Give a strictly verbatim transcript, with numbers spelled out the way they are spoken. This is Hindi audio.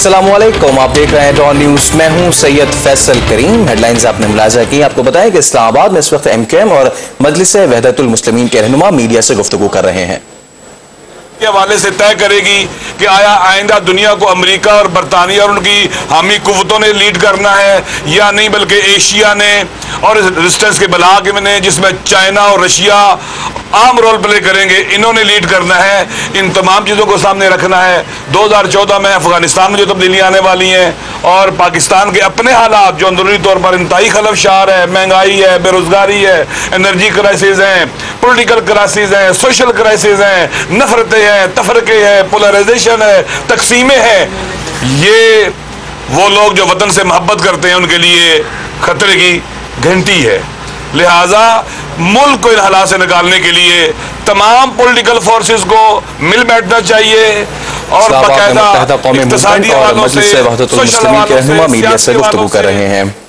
अस्सलामुअलैकुम, आप देख रहे हैं डॉन न्यूज। मैं हूं सैयद फैसल करीम। हेडलाइंस आपने मुलाजा की। आपको बताएं कि इस्लामाबाद में इस वक्त एम के एम और मजलिस वहदतुल मुस्लिमीन के रहनुमा मीडिया से गुफ्तगू कर रहे हैं। के हवाले से तय करेगी कि आया आइंदा दुनिया को अमेरिका और बरतानिया और उनकी हामी कुव्वतों ने लीड करना है या नहीं, बल्कि एशिया ने और रेजिस्टेंस के ब्लॉक ने, जिसमें चाइना और रशिया आम रोल प्ले करेंगे, इन्होंने लीड करना है। इन तमाम चीज़ों को सामने रखना है। दो हज़ार चौदह में अफगानिस्तान में जो तब्दीलियाँ आने वाली हैं और पाकिस्तान के अपने हालात जो अंदरूनी तौर पर इंतहाई खलफशार है, महंगाई है, बेरोजगारी है, एनर्जी क्राइसिस हैं, पॉलिटिकल क्राइसिस हैं, सोशल क्राइसिस हैं, नफरतें हैं, तफरके हैं, पोलराइजेशन है, तकसीमें हैं, ये वो लोग जो वतन से मोहब्बत करते हैं उनके लिए खतरे की घंटी है। लिहाजा मुल्क को इन हालात से निकालने के लिए तमाम पॉलिटिकल फोर्सेस को मिल बैठना चाहिए और बाकायदा इक्तिसादी हवालों से, सोशल हवालों से, मीडिया से गुफ्तगू कर रहे हैं।